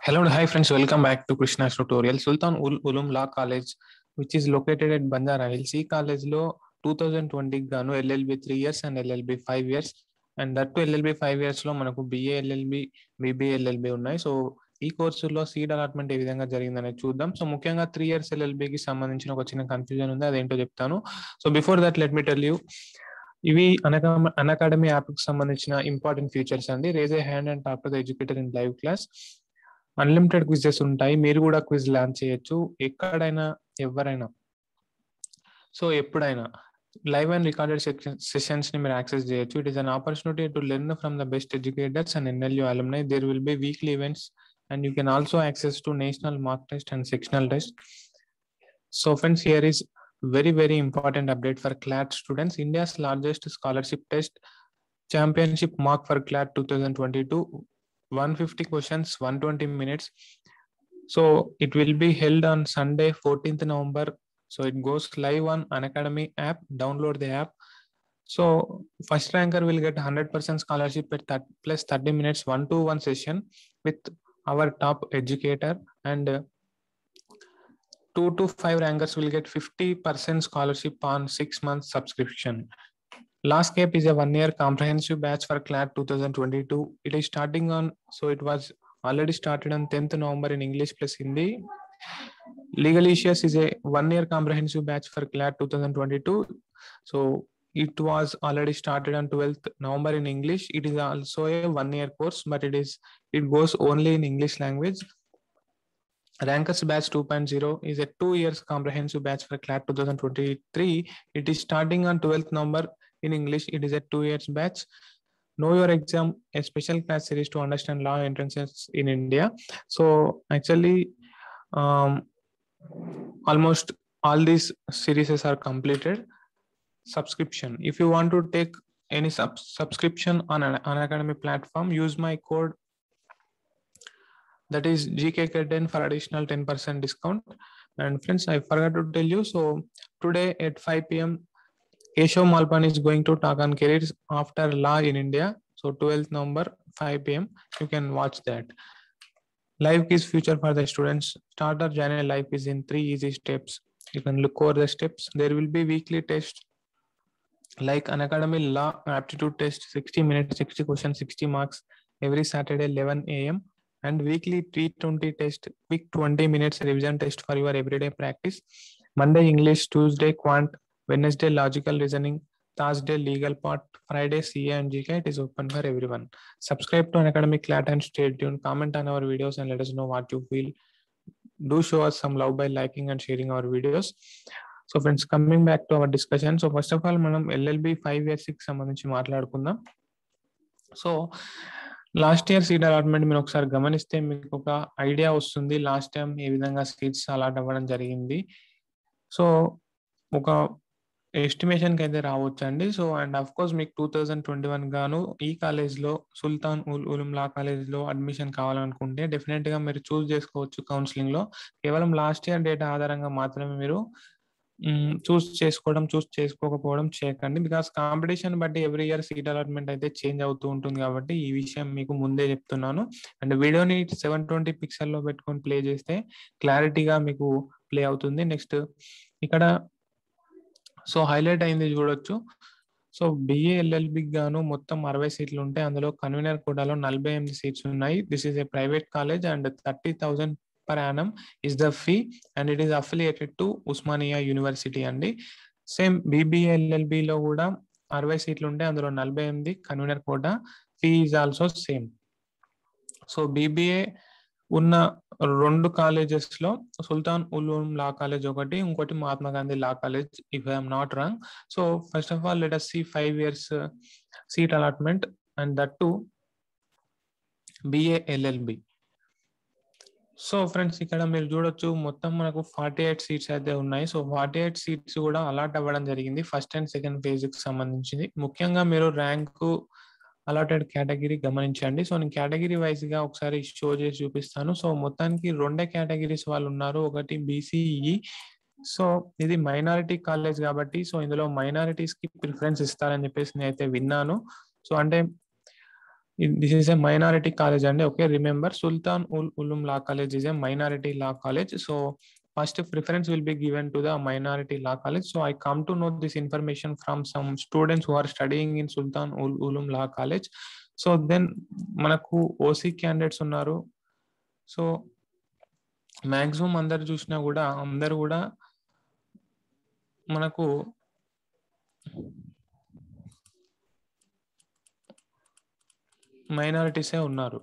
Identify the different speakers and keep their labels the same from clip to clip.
Speaker 1: Hello and hi friends, welcome back to Krishna's tutorial. Sultan Ulum Law College, which is located at Banjara Hills. ఈ కాలేజ్లో 2020 గాను LLB 3 years and LLB 5 years and that LLB 5 years లో మనకు BA LLB, BBA LLB ఉన్నాయి. So ఈ కోర్సులో seat allotment ఏ విధంగా జరిగిందనేది చూద్దాం. సో ముఖ్యంగా 3 years LLBకి సంబంధించిన ఒక చిన్న కన్ఫ్యూజన్ ఉంది, అదేంటో చెప్తాను. So before that let me tell you, ఇవి అకాడమీ యాప్కి సంబంధించిన ఇంపార్టెంట్ ఫీచర్స్ అండి. Raise a hand and talk to the educator in live class. Unlimited quizzes ఉంటాయి, మీరు కూడా క్విజ్ లాంచ్ చేయొచ్చు ఎక్కడైనా ఎవరైనా. సో ఎప్పుడైనా లైవ్ అండ్ రికార్డెడ్ సెషన్స్ ని మీరు యాక్సెస్ చేయొచ్చు. It is an opportunity to learn from the best educators and NLU alumni. There will be weekly events and you can also access to national mock test and sectional test. So friends, here is very important update for CLAT students. India's largest scholarship test championship mock for CLAT 2022, 150 questions, 120 minutes. So it will be held on Sunday 14th November. So it goes live on Unacademy app. Download the app. So first ranker will get 100% scholarship at plus 30 minutes 1-to-1 session with our top educator, and 2 to 5 rankers will get 50% scholarship on 6 months subscription. Last Cape is a 1-year comprehensive batch for CLAT 2022. It is starting on, so it was already started on 10th November in English plus Hindi. Legalicious is a 1-year comprehensive batch for CLAT 2022. So it was already started on 12th November in English. It is also a 1-year course, but it goes only in English language. Rankers Batch 2.0 is a 2 years comprehensive batch for CLAT 2023. It is starting on 12th November in English. It is a 2 years batch. Know Your Exam, a special class series to understand law entrances in India. So actually, almost all these series are completed. Subscription. If you want to take any subscription on an Unacademy platform, use my code, that is GKK10 for additional 10% discount. And friends, I forgot to tell you, so today at 5 p.m. Keshav Malpan is going to talk on careers after law in India. So 12th November 5 p.m. you can watch that. Live quiz future for the students. Starter January live quiz in 3 easy steps. You can look over the steps. There will be weekly tests like Unacademy law aptitude test, 60 minutes, 60 questions, 60 marks every Saturday 11 a.m. and weekly T20 test, quick 20 minutes revision test for your everyday practice. Monday English, Tuesday Quant, Wednesday logical reasoning, Thursday legal part, Friday CA and GK. It is open for everyone. Subscribe to Unacademy CLAT and stay tuned. Comment on our videos and let us know what you feel. Do show us some love by liking and sharing our videos. So friends, coming back to our discussion. So first of all మనం LLB 5 years కి సంబంధించి మాట్లాడుకుందాం. So last year seat allotment మీరు ఒకసారి గమనిస్తే మీకు ఒక idea వస్తుంది లాస్ట్ టైం ఏ విధంగా సీట్స్ అలాట్ అవ్వడం జరిగింది. సో ఒక ఎస్టిమేషన్కి అయితే రావచ్చు అండి. సో అండ్ అఫ్ కోర్స్ మీకు 2021 గాను ఈ కాలేజ్లో సుల్తాన్ ఉలుం లా కాలేజ్లో అడ్మిషన్ కావాలనుకుంటే డెఫినెట్గా మీరు చూస్ చేసుకోవచ్చు కౌన్సిలింగ్లో. కేవలం లాస్ట్ ఇయర్ డేటా ఆధారంగా మాత్రమే మీరు చూస్ చేసుకోకపోవడం చేయకండి. బికాస్ కాంపిటీషన్ బట్టి ఎవ్రీ ఇయర్ సీట్ అలాట్మెంట్ అయితే చేంజ్ అవుతూ ఉంటుంది, కాబట్టి ఈ విషయం మీకు ముందే చెప్తున్నాను. అండ్ వీడియోని 720 పిక్సెల్లో పెట్టుకొని ప్లే చేస్తే క్లారిటీగా మీకు ప్లే అవుతుంది. నెక్స్ట్ ఇక్కడ సో హైలైట్ అయింది చూడొచ్చు. సో BA LLBకి గాను మొత్తం 60 సీట్లు ఉంటాయి. అందులో కన్వీనర్ కోటాలో 48 సీట్స్ ఉన్నాయి. This is a private college and 30,000 per annum is the fee and it is affiliated to Usmania University అండి. సేమ్ BBA LLB లో కూడా 60 సీట్లు ఉంటాయి, అందులో 48 కన్వీనర్ కోటా. Fee is also same. So BBA ఉన్న 2 colleges లో సుల్తాన్ ఉలూం లా కాలేజ్ ఒకటి, ఇంకోటి Mahatma Gandhi law college, if I'm not wrong. So first of all let us see 5 years seat allotment and that too BA LLB. So friends, ఇక్కడ మీరు చూడొచ్చు మొత్తం మనకు 48 seats అయితే ఉన్నాయి. సో 48 సీట్స్ కూడా అలాట్ అవ్వడం జరిగింది ఫస్ట్ అండ్ సెకండ్ ఫేజ్కి సంబంధించింది. ముఖ్యంగా మీరు ర్యాంకు అలాటెడ్ కేటగిరీ గమనించండి. సో నేను కేటగిరీ వైజ్గా ఒకసారి షో చేసి చూపిస్తాను. సో మొత్తానికి 2 కేటగిరీస్ వాళ్ళు ఉన్నారు. ఒకటి BCE. సో ఇది మైనారిటీ కాలేజ్ కాబట్టి సో ఇందులో మైనారిటీస్కి ప్రిఫరెన్స్ ఇస్తారని చెప్పేసి నేనైతే విన్నాను. సో అంటే This is a minority college and okay, remember Sultan Ul Ulum Law College is a minority law college. So first preference will be given to the minority law college. So I come to know this information from some students who are studying in Sultan Ul Ulum Law College. So then manaku OC candidates unnaru. So maximum అందరు చూసినా కూడా అందరు కూడా మనకు మైనారిటీసే ఉన్నారు.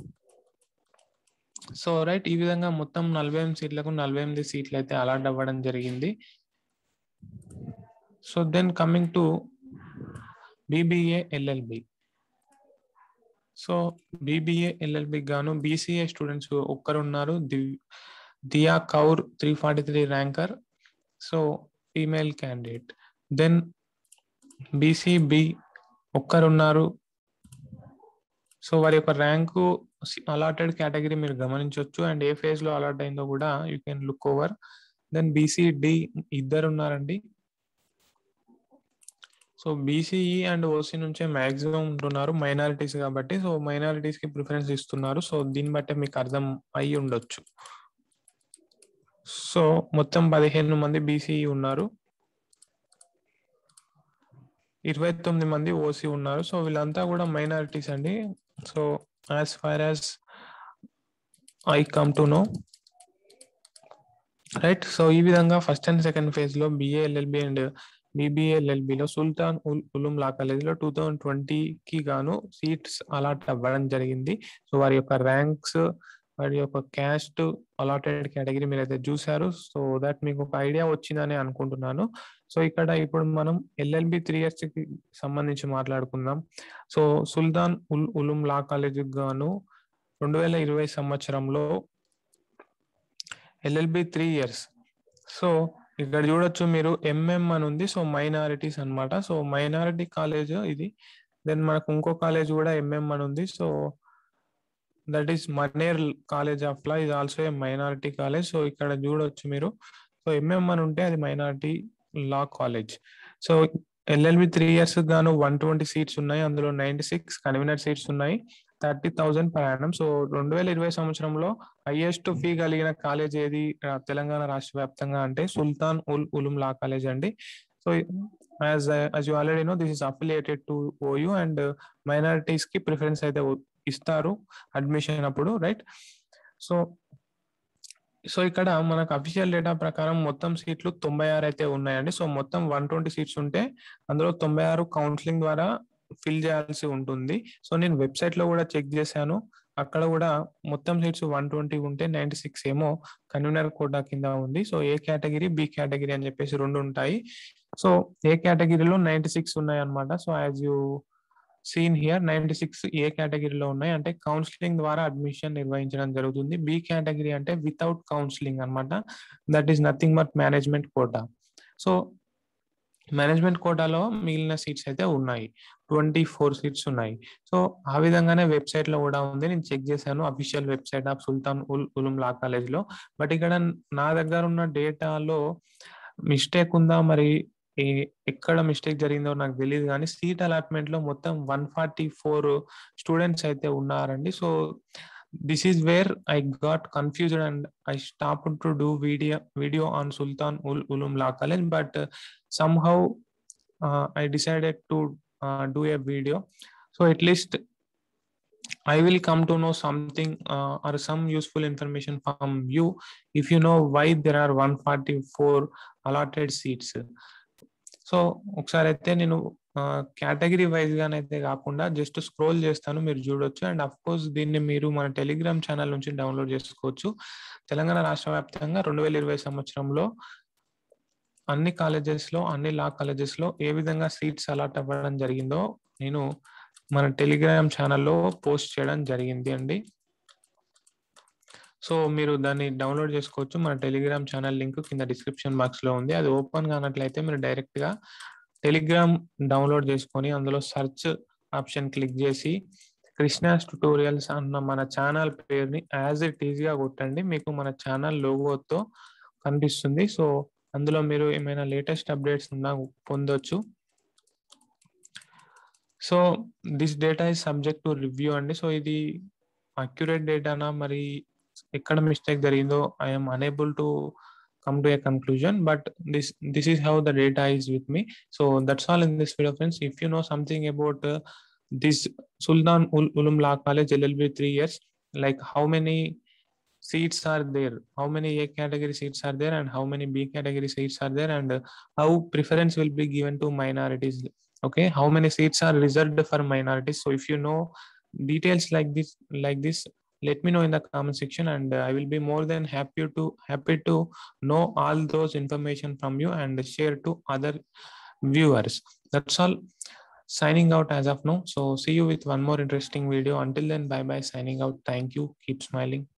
Speaker 1: So right, ఈ విధంగా మొత్తం 48 సీట్లకు 48 సీట్లు అయితే అలాట్ అవ్వడం జరిగింది. So then coming to BBA LLB. So BBA LLB గాను BCA స్టూడెంట్స్ ఒక్కరు ఉన్నారు, Diya Kaur 343 ranker, so female candidate. Then BCB ఒక్కరున్నారు. సో వారి యొక్క ర్యాంకు అలాటెడ్ కేటగిరీ మీరు గమనించవచ్చు అండ్ ఏ ఫేజ్ లో అలాట్ అయిందో కూడా you can look over. Then BCD ఇద్దరు ఉన్నారండి. సో BCE అండ్ OC నుంచే మాక్సిమం ఉంటున్నారు మైనారిటీస్ కాబట్టి. సో మైనారిటీస్ కి ప్రిఫరెన్స్ ఇస్తున్నారు. సో దీన్ని బట్టే మీకు అర్థం అయి ఉండొచ్చు. సో మొత్తం 15 మంది BCE ఉన్నారు, 29 మంది OC ఉన్నారు. సో వీళ్ళంతా కూడా మైనారిటీస్ అండి. So as far as I come to know, right. So ఈ విధంగా ఫస్ట్ అండ్ సెకండ్ ఫేజ్ లో BA LLB and BBA LLB లో సుల్తాన్ ఉలూం లా కాలేజ్ లో 2020కి గాను సీట్స్ అలాట్ అవ్వడం జరిగింది. సో వారి యొక్క ర్యాంక్స్, వారి యొక్క క్యాస్ట్, అలాటెడ్ కేటగిరీ మీరైతే చూసారు. సో దట్ మీకు ఒక ఐడియా వచ్చిందని అనుకుంటున్నాను. సో ఇక్కడ ఇప్పుడు మనం LLB 3 years కి సంబంధించి మాట్లాడుకుందాం. సో సుల్తాన్ ఉలూం లా కాలేజ్ గాను 2020 సంవత్సరంలో LLB 3 years. సో ఇక్కడ చూడొచ్చు మీరు MM అని ఉంది. సో మైనారిటీస్ అన్నమాట. సో మైనారిటీ కాలేజ్ ఇది. దెన్ మనకు ఇంకో కాలేజ్ కూడా MM అని ఉంది. So that is Maner college of law, ఇది also a minority college. So ఇక్కడ చూడొచ్చు మీరు. సో MM అని ఉంటే అది minority law college. So LLB 3 years గాను 120 సీట్స్ ఉన్నాయి, అందులో 96 కన్వీనర్ సీట్స్ ఉన్నాయి, 30,000 per annum. సో 2020 సంవత్సరంలో హైయెస్ట్ ఫీ కలిగిన కాలేజ్ ఏది తెలంగాణ రాష్ట్ర వ్యాప్తంగా అంటే సుల్తాన్ ఉలూం లా కాలేజ్ అండి. So as you already know, this is affiliated to OU and minorities కి ప్రిఫరెన్స్ అయితే ఇస్తారు అడ్మిషన్ అప్పుడు, రైట్. సో ఇక్కడ మనకు అఫీషియల్ డేటా ప్రకారం మొత్తం సీట్లు 96 అయితే ఉన్నాయండి. సో మొత్తం 120 సీట్స్ ఉంటే అందులో 96 కౌన్సిలింగ్ ద్వారా ఫిల్ చేయాల్సి ఉంటుంది. సో నేను వెబ్సైట్ లో కూడా చెక్ చేశాను, అక్కడ కూడా మొత్తం సీట్స్ 120 ఉంటే 96 ఏమో కన్వీనర్ కోటా కింద ఉంది. So A category, B category అని చెప్పేసి రెండు ఉంటాయి. సో ఏ కేటగిరీలో 96 ఉన్నాయి అన్నమాట. So as you seen here 96 A కేటగిరీలో ఉన్నాయి అంటే కౌన్సిలింగ్ ద్వారా అడ్మిషన్ నిర్వహించడం జరుగుతుంది. B కేటగిరీ అంటే వితౌట్ కౌన్సిలింగ్ అన్నమాట. That is nothing but management quota. So management కోటాలో మిగిలిన సీట్స్ అయితే ఉన్నాయి, 24 సీట్స్ ఉన్నాయి. సో ఆ విధంగానే వెబ్సైట్ లో కూడా ఉంది, నేను చెక్ చేశాను official website of Sultan Uloom law college లో. బట్ ఇక్కడ నా దగ్గర ఉన్న డేటాలో మిస్టేక్ ఉందా, మరి ఎక్కడ మిస్టేక్ జరిగిందో నాకు తెలియదు, కానీ సీట్ అలాట్మెంట్ లో మొత్తం 144 స్టూడెంట్స్ అయితే ఉన్నారండి. So this is where I got confused and I stopped to do video on Sultan Uloom Law College, but somehow I decided to do a video. So at least I will come to know something or some useful information from you if you know why there are 144 allotted seats. So ఒకసారి అయితే నేను category wise గానైతే కాకుండా just scroll చేస్తాను, మీరు చూడొచ్చు. And of course దీన్ని మీరు మన టెలిగ్రామ్ ఛానల్ నుంచి డౌన్లోడ్ చేసుకోవచ్చు. తెలంగాణ రాష్ట్ర వ్యాప్తంగా 2020 సంవత్సరంలో అన్ని కాలేజెస్ లో, అన్ని లా కాలేజెస్ లో ఏ విధంగా సీట్స్ అలాట్ అవ్వడం జరిగిందో నేను మన టెలిగ్రామ్ ఛానల్లో పోస్ట్ చేయడం జరిగింది అండి. సో మీరు దాన్ని డౌన్లోడ్ చేసుకోవచ్చు. మన టెలిగ్రామ్ ఛానల్ లింక్ కింద డిస్క్రిప్షన్ బాక్స్ లో ఉంది. అది ఓపెన్ కానట్లయితే మీరు డైరెక్ట్ గా టెలిగ్రామ్ డౌన్లోడ్ చేసుకొని అందులో సెర్చ్ ఆప్షన్ క్లిక్ చేసి కృష్ణాస్ ట్యుటోరియల్స్ అన్న మన ఛానల్ పేరుని యాజ్ ఇట్ ఈజ్ గా కొట్టండి, మీకు మన ఛానల్ లోగోతో కనిపిస్తుంది. సో అందులో మీరు ఏమైనా లేటెస్ట్ అప్డేట్స్ ఉన్నా పొందొచ్చు. So this data is subject to review అండి. సో ఇది అక్యురేట్ డేటానా, మరి ఎక్కడ మిస్టేక్ జరిగిందో I'm unable to come to a conclusion, but this is how the data is with me. So that's all in this video, friends. If you know something about this Sultan Ulum Law College LLB 3 years, like how many seats are there, how many A category seats are there, and how many B category seats are there, and how preference will be given to minorities. Okay, how many seats are reserved for minorities? So if you know details like this, let me know in the comment section, and I will be more than happy to know all those information from you and share to other viewers. That's all. Signing out as of now. So see you with one more interesting video. Until then, bye bye. Signing out. Thank you. Keep smiling.